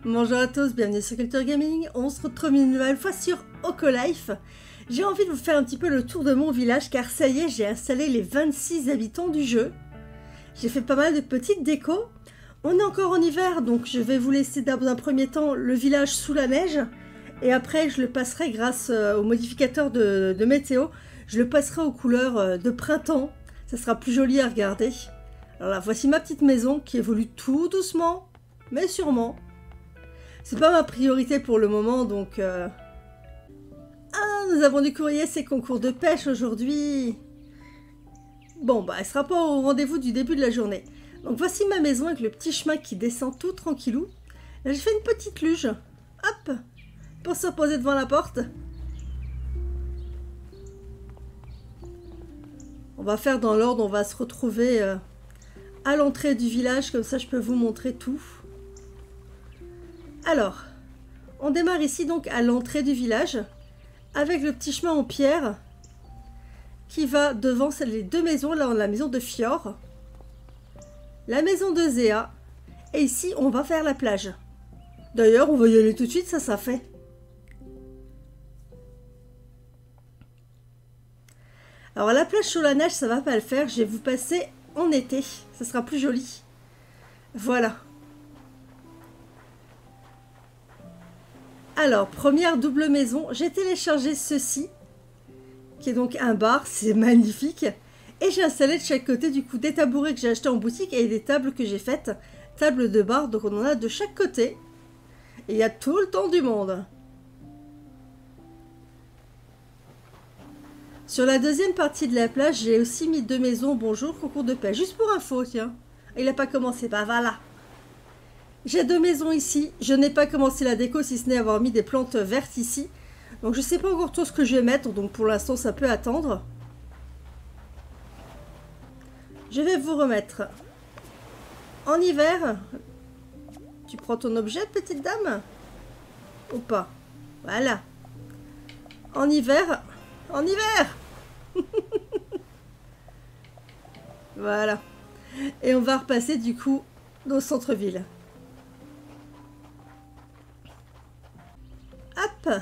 Bonjour à tous, bienvenue sur Culture Gaming. On se retrouve une nouvelle fois sur Ocolife. J'ai envie de vous faire un petit peu le tour de mon village car ça y est, j'ai installé les 26 habitants du jeu. J'ai fait pas mal de petites décos. On est encore en hiver, donc je vais vous laisser dans un premier temps le village sous la neige. Et après, je le passerai grâce au modificateur de météo. Je le passerai aux couleurs de printemps. Ça sera plus joli à regarder. Alors là, voici ma petite maison qui évolue tout doucement, mais sûrement. C'est pas ma priorité pour le moment, donc... Ah, nous avons du courrier, c'est concours de pêche aujourd'hui. Bon, bah, elle sera pas au rendez-vous du début de la journée. Donc voici ma maison avec le petit chemin qui descend tout tranquillou. Là, j'ai fait une petite luge. Hop, pour se poser devant la porte. On va faire dans l'ordre, on va se retrouver à l'entrée du village, comme ça je peux vous montrer tout. Alors, on démarre ici donc à l'entrée du village, avec le petit chemin en pierre qui va devant les deux maisons. Là, on a la maison de Fior, la maison de Zéa, et ici, on va faire la plage. D'ailleurs, on va y aller tout de suite, ça fait. Alors, la plage sous la neige, ça va pas le faire. Je vais vous passer en été, ça sera plus joli. Voilà. Alors, première double maison, j'ai téléchargé ceci, qui est donc un bar, c'est magnifique. Et j'ai installé de chaque côté, du coup, des tabourets que j'ai achetés en boutique et des tables que j'ai faites, tables de bar, donc on en a de chaque côté. Et il y a tout le temps du monde. Sur la deuxième partie de la plage, j'ai aussi mis deux maisons, bonjour, concours de pêche, juste pour info, tiens. Il n'a pas commencé, bah voilà. J'ai deux maisons ici, je n'ai pas commencé la déco si ce n'est avoir mis des plantes vertes ici. Donc je ne sais pas encore tout ce que je vais mettre, donc pour l'instant ça peut attendre. Je vais vous remettre en hiver. Tu prends ton objet, petite dame? Ou pas? Voilà. En hiver. En hiver. Voilà. Et on va repasser du coup au centre-ville. Hop.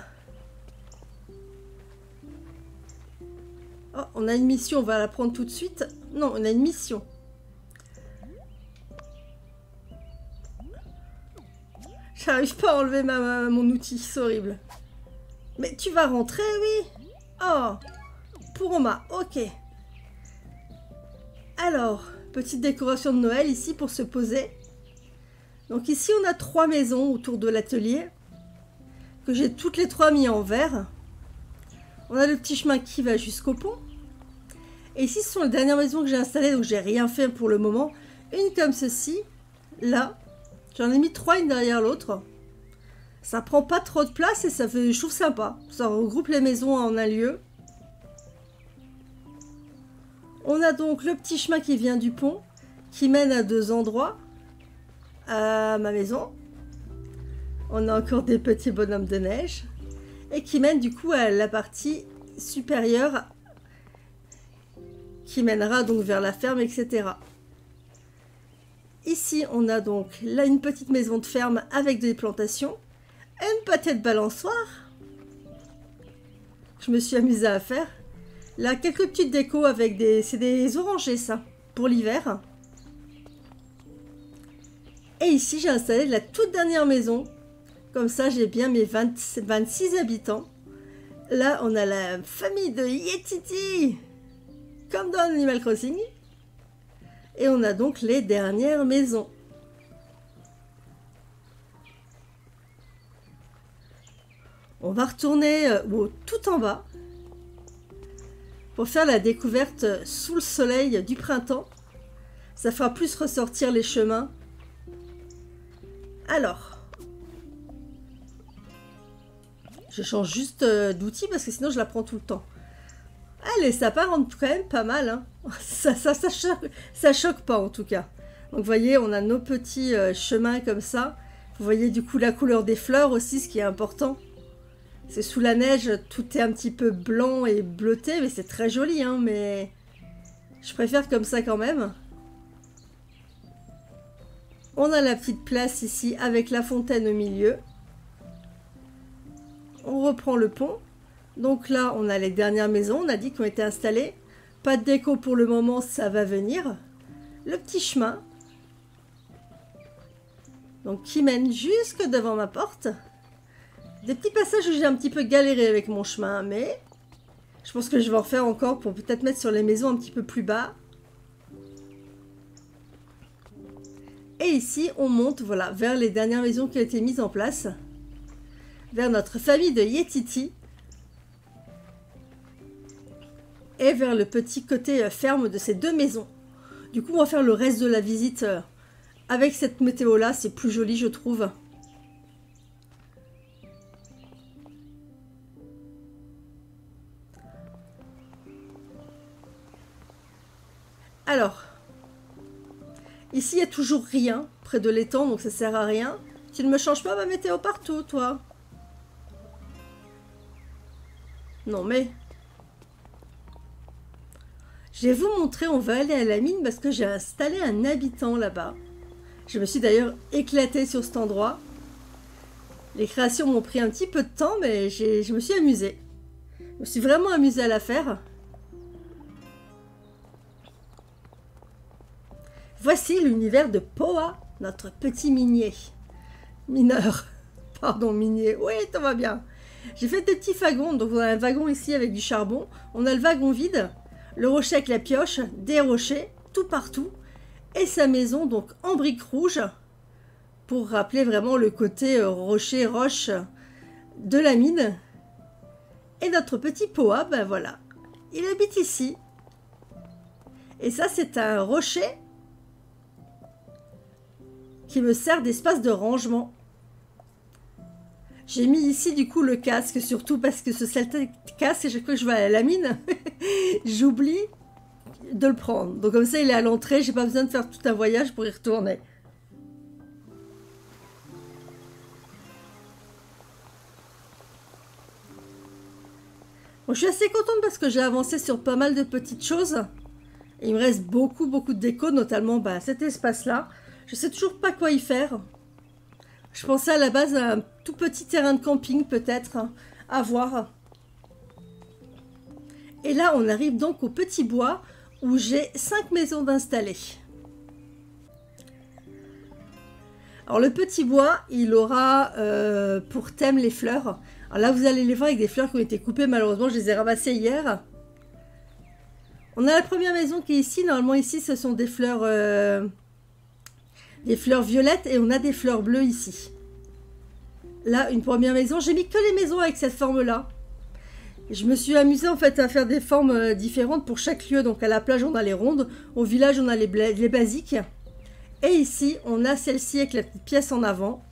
Oh, on a une mission, on va la prendre tout de suite. Non, on a une mission. J'arrive pas à enlever mon outil, c'est horrible. Mais tu vas rentrer, oui. Oh, pour Oma, ok. Alors, petite décoration de Noël ici pour se poser. Donc ici, on a trois maisons autour de l'atelier, que j'ai toutes les trois mis en vert. On a le petit chemin qui va jusqu'au pont. Et ici, ce sont les dernières maisons que j'ai installées, donc j'ai rien fait pour le moment. Une comme ceci, là. J'en ai mis trois, une derrière l'autre. Ça prend pas trop de place et ça fait, je trouve sympa. Ça regroupe les maisons en un lieu. On a donc le petit chemin qui vient du pont, qui mène à deux endroits. À ma maison. On a encore des petits bonhommes de neige. Et qui mène du coup à la partie supérieure, qui mènera donc vers la ferme, etc. Ici, on a donc là une petite maison de ferme avec des plantations, une petite balançoire. Je me suis amusée à faire. Là, quelques petites décos avec des... C'est des orangers, ça, pour l'hiver. Et ici, j'ai installé la toute dernière maison. Comme ça, j'ai bien mes 26 habitants. Là, on a la famille de Yetiti, comme dans Animal Crossing. Et on a donc les dernières maisons. On va retourner tout en bas pour faire la découverte sous le soleil du printemps. Ça fera plus ressortir les chemins. Alors... Je change juste d'outil parce que sinon je la prends tout le temps. Les sapins rendent quand même pas mal. Hein. Ça choque pas en tout cas. Donc vous voyez, on a nos petits chemins comme ça. Vous voyez du coup la couleur des fleurs aussi, ce qui est important. C'est sous la neige, tout est un petit peu blanc et bleuté, mais c'est très joli. Hein, mais je préfère comme ça quand même. On a la petite place ici avec la fontaine au milieu. On reprend le pont. Donc là, on a les dernières maisons, on a dit, qui ont été installées. Pas de déco pour le moment, ça va venir. Le petit chemin. Donc qui mène jusque devant ma porte. Des petits passages où j'ai un petit peu galéré avec mon chemin, mais je pense que je vais en refaire encore pour peut-être mettre sur les maisons un petit peu plus bas. Et ici, on monte, voilà, vers les dernières maisons qui ont été mises en place. Vers notre famille de Yetiti. Et vers le petit côté ferme de ces deux maisons. Du coup, on va faire le reste de la visite avec cette météo-là. C'est plus joli, je trouve. Alors, ici, il n'y a toujours rien près de l'étang, donc ça sert à rien. Tu ne me changes pas ma météo partout, toi? Non, mais... Je vais vous montrer, on va aller à la mine parce que j'ai installé un habitant là-bas. Je me suis d'ailleurs éclatée sur cet endroit. Les créations m'ont pris un petit peu de temps, mais je me suis amusée. Je me suis vraiment amusée à la faire. Voici l'univers de Poa, notre petit minier. Mineur. Pardon, minier. Oui, ça va bien. J'ai fait des petits wagons. Donc on a un wagon ici avec du charbon. On a le wagon vide. Le rocher avec la pioche. Des rochers. Tout partout. Et sa maison donc en briques rouges. Pour rappeler vraiment le côté rocher, roche de la mine. Et notre petit Poa, ben voilà. Il habite ici. Et ça, c'est un rocher qui me sert d'espace de rangement. J'ai mis ici du coup le casque, surtout parce que ce saleté casque, chaque fois que je vais à la mine, j'oublie de le prendre. Donc comme ça, il est à l'entrée, j'ai pas besoin de faire tout un voyage pour y retourner. Bon, je suis assez contente parce que j'ai avancé sur pas mal de petites choses. Et il me reste beaucoup de déco, notamment cet espace-là. Je sais toujours pas quoi y faire. Je pensais à la base à un tout petit terrain de camping peut-être à voir. Et là on arrive donc au petit bois où j'ai 5 maisons d'installer. Alors le petit bois, il aura pour thème les fleurs. Alors là vous allez les voir avec des fleurs qui ont été coupées, malheureusement je les ai ramassées hier. On a la première maison qui est ici, normalement ici ce sont des fleurs violettes et on a des fleurs bleues ici. Là, une première maison. J'ai mis que les maisons avec cette forme-là. Je me suis amusée en fait à faire des formes différentes pour chaque lieu. Donc à la plage, on a les rondes. Au village, on a les basiques. Et ici, on a celle-ci avec la petite pièce en avant.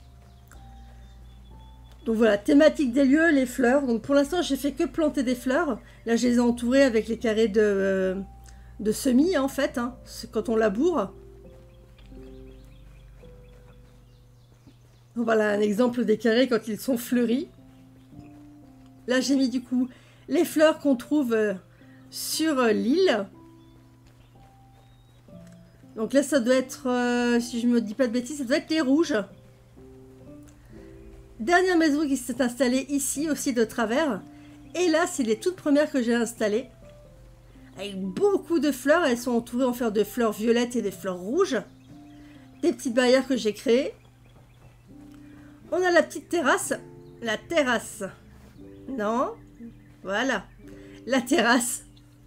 Donc voilà, thématique des lieux, les fleurs. Donc pour l'instant, j'ai fait que planter des fleurs. Là, je les ai entourées avec les carrés de semis en fait. Hein, quand on laboure. Voilà un exemple des carrés quand ils sont fleuris. Là, j'ai mis du coup les fleurs qu'on trouve sur l'île. Donc là, ça doit être, si je ne me dis pas de bêtises, ça doit être les rouges. Dernière maison qui s'est installée ici aussi de travers. Et là, c'est les toutes premières que j'ai installées. Avec beaucoup de fleurs. Elles sont entourées en fer de fleurs violettes et des fleurs rouges. Des petites barrières que j'ai créées. On a la petite terrasse. La terrasse. Non. Voilà. La terrasse.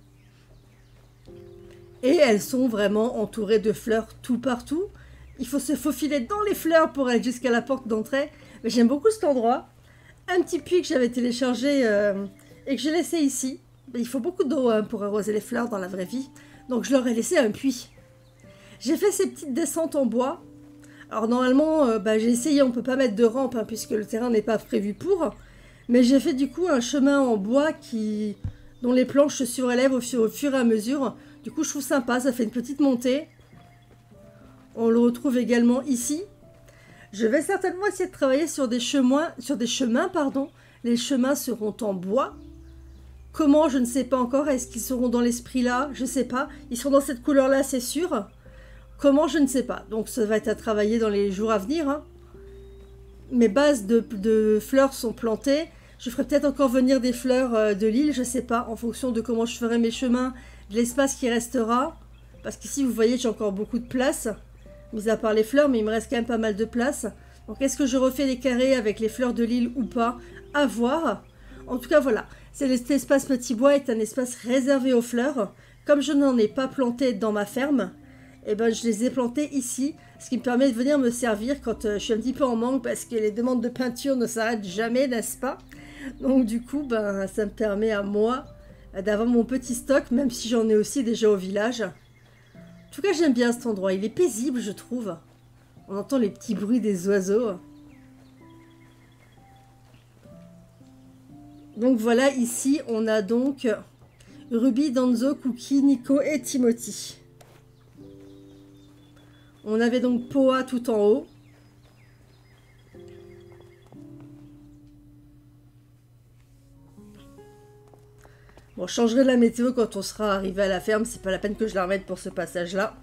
Et elles sont vraiment entourées de fleurs tout partout. Il faut se faufiler dans les fleurs pour aller jusqu'à la porte d'entrée. Mais j'aime beaucoup cet endroit. Un petit puits que j'avais téléchargé et que j'ai laissé ici. Il faut beaucoup d'eau pour arroser les fleurs dans la vraie vie. Donc je leur ai laissé un puits. J'ai fait ces petites descentes en bois. Alors normalement, j'ai essayé, on ne peut pas mettre de rampe hein, puisque le terrain n'est pas prévu pour. Mais j'ai fait du coup un chemin en bois dont les planches se surélèvent au fur et à mesure. Du coup, je trouve sympa, ça fait une petite montée. On le retrouve également ici. Je vais certainement essayer de travailler sur des chemins. Les chemins seront en bois. Comment, je ne sais pas encore. Est-ce qu'ils seront dans l'esprit là? Je ne sais pas. Ils seront dans cette couleur là, c'est sûr. Comment, je ne sais pas. Donc ça va être à travailler dans les jours à venir. Hein. Mes bases de fleurs sont plantées. Je ferai peut-être encore venir des fleurs de l'île, je ne sais pas, en fonction de comment je ferai mes chemins, de l'espace qui restera. Parce qu'ici, vous voyez, j'ai encore beaucoup de place. Mis à part les fleurs, mais il me reste quand même pas mal de place. Donc est-ce que je refais les carrés avec les fleurs de l'île ou pas? À voir. En tout cas, voilà. Cet espace petit bois est un espace réservé aux fleurs. Comme je n'en ai pas planté dans ma ferme, eh ben, je les ai plantées ici. Ce qui me permet de venir me servir quand je suis un petit peu en manque parce que les demandes de peinture ne s'arrêtent jamais, n'est-ce pas? Donc du coup, ben, ça me permet à moi d'avoir mon petit stock, même si j'en ai aussi déjà au village. En tout cas, j'aime bien cet endroit. Il est paisible, je trouve. On entend les petits bruits des oiseaux. Donc voilà, ici, on a donc Ruby, Danzo, Cookie, Nico et Timothy. On avait donc Poa tout en haut. Bon, je changerai la météo quand on sera arrivé à la ferme. C'est pas la peine que je la remette pour ce passage-là.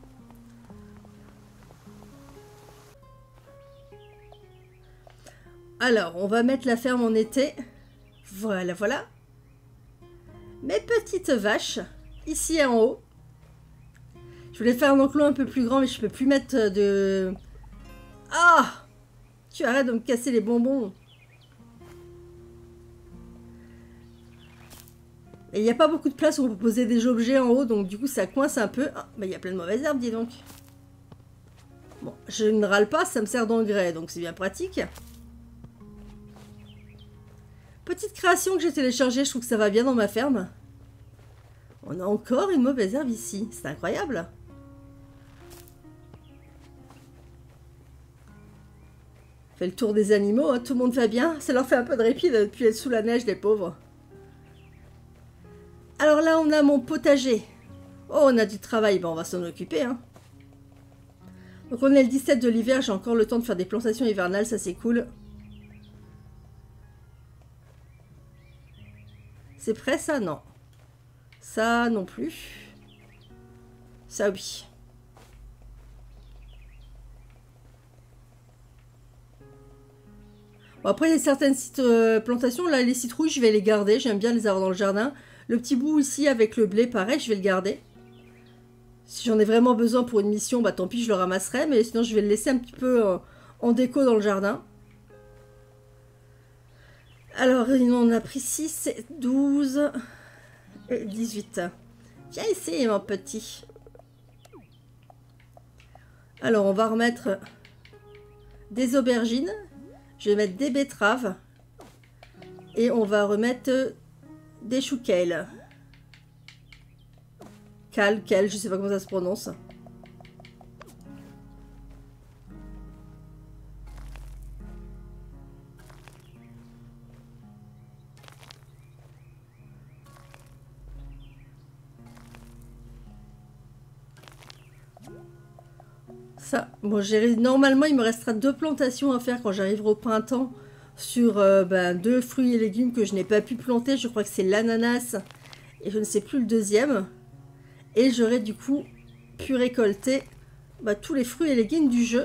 Alors, on va mettre la ferme en été. Voilà, voilà. Mes petites vaches, ici en haut. Je voulais faire un enclos un peu plus grand, mais je peux plus mettre de... Ah! Tu arrêtes de me casser les bonbons. Et il n'y a pas beaucoup de place où on peut poser des objets en haut, donc du coup ça coince un peu. Ah, bah il y a plein de mauvaises herbes, dis donc. Bon, je ne râle pas, ça me sert d'engrais, donc c'est bien pratique. Petite création que j'ai téléchargée, je trouve que ça va bien dans ma ferme. On a encore une mauvaise herbe ici, c'est incroyable. Fait le tour des animaux, hein, tout le monde va bien. Ça leur fait un peu de répit depuis être sous la neige, les pauvres. Alors là, on a mon potager. Oh, on a du travail, ben, on va s'en occuper. Hein. Donc on est le 17 de l'hiver, j'ai encore le temps de faire des plantations hivernales, ça c'est cool. C'est prêt ça? Non. Ça non plus. Ça oui. Bon, après, il y a certaines plantations, là, les citrouilles, je vais les garder. J'aime bien les avoir dans le jardin. Le petit bout ici avec le blé, pareil, je vais le garder. Si j'en ai vraiment besoin pour une mission, bah tant pis, je le ramasserai. Mais sinon, je vais le laisser un petit peu en déco dans le jardin. Alors, on en a pris 6, 12 et 18. Viens ici, mon petit. Alors, on va remettre des aubergines. Je vais mettre des betteraves. Et on va remettre des choux kale. Kale, je sais pas comment ça se prononce. Ça, bon, normalement, il me restera 2 plantations à faire quand j'arriverai au printemps sur 2 fruits et légumes que je n'ai pas pu planter. Je crois que c'est l'ananas et je ne sais plus le deuxième. Et j'aurai du coup pu récolter tous les fruits et légumes du jeu.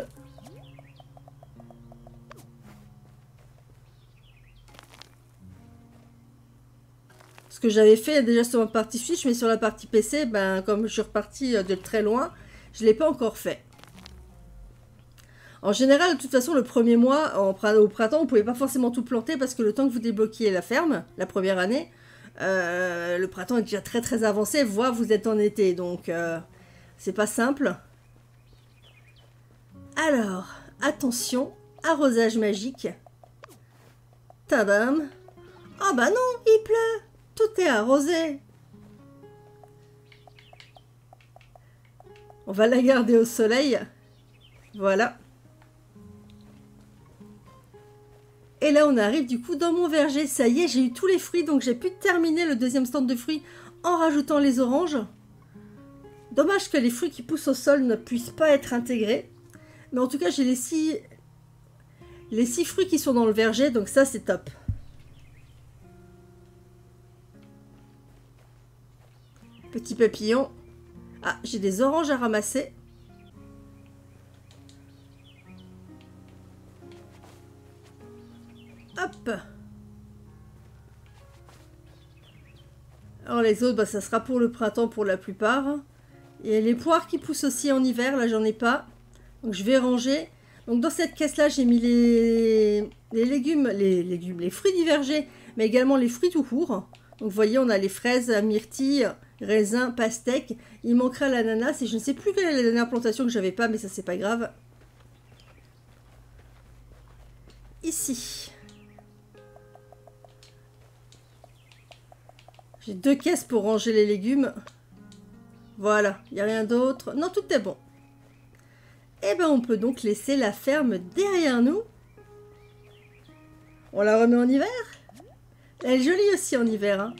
Ce que j'avais fait déjà sur ma partie Switch, mais sur la partie PC, comme je suis repartie de très loin, je ne l'ai pas encore fait. En général, de toute façon, le premier mois, au printemps, on ne pouvait pas forcément tout planter parce que le temps que vous débloquiez la ferme, la première année, le printemps est déjà très très avancé, voire vous êtes en été, donc c'est pas simple. Alors, attention, arrosage magique. Tadam! Ah bah non, il pleut! Tout est arrosé! On va la garder au soleil. Voilà. Et là, on arrive du coup dans mon verger. Ça y est, j'ai eu tous les fruits, donc j'ai pu terminer le deuxième stand de fruits en rajoutant les oranges. Dommage que les fruits qui poussent au sol ne puissent pas être intégrés. Mais en tout cas, j'ai les 6 fruits qui sont dans le verger, donc ça, c'est top. Petit papillon. Ah, j'ai des oranges à ramasser. Hop. Alors les autres, bah, ça sera pour le printemps pour la plupart. Et les poires qui poussent aussi en hiver, là j'en ai pas. Donc je vais ranger. Donc dans cette caisse-là, j'ai mis les légumes, les fruits divergés, mais également les fruits tout court. Donc vous voyez, on a les fraises, myrtilles, raisins, pastèques. Il manquera l'ananas et je ne sais plus quelle est la dernière plantation que j'avais pas, mais ça c'est pas grave. Ici. J'ai 2 caisses pour ranger les légumes. Voilà, il n'y a rien d'autre. Non, tout est bon. Et ben on peut donc laisser la ferme derrière nous. On la remet en hiver. Elle est jolie aussi en hiver. Hein.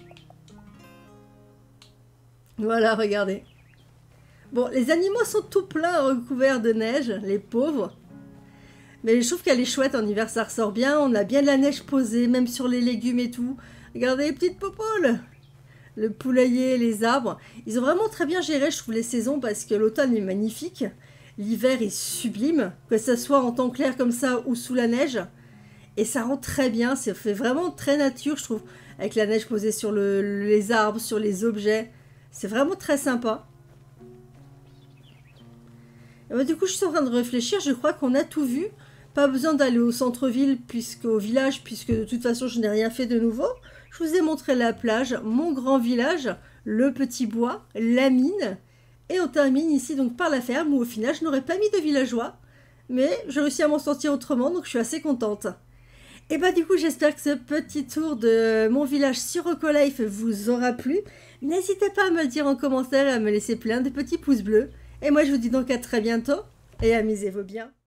Voilà, regardez. Bon, les animaux sont tout pleins recouverts de neige, les pauvres. Mais je trouve qu'elle est chouette en hiver, ça ressort bien. On a bien de la neige posée, même sur les légumes et tout. Regardez les petites popoles. Le poulailler, les arbres. Ils ont vraiment très bien géré, je trouve, les saisons parce que l'automne est magnifique. L'hiver est sublime, que ce soit en temps clair comme ça ou sous la neige. Et ça rend très bien, ça fait vraiment très nature, je trouve. Avec la neige posée sur les arbres, sur les objets. C'est vraiment très sympa. Et bah, du coup, je suis en train de réfléchir, je crois qu'on a tout vu. Pas besoin d'aller au centre-ville, au village, puisque de toute façon, je n'ai rien fait de nouveau. Je vous ai montré la plage, mon grand village, le petit bois, la mine. Et on termine ici donc par la ferme où au final je n'aurais pas mis de villageois. Mais j'ai réussi à m'en sortir autrement donc je suis assez contente. Et bah du coup j'espère que ce petit tour de mon village sur Ocolife vous aura plu. N'hésitez pas à me le dire en commentaire et à me laisser plein de petits pouces bleus. Et moi je vous dis donc à très bientôt et amusez-vous bien.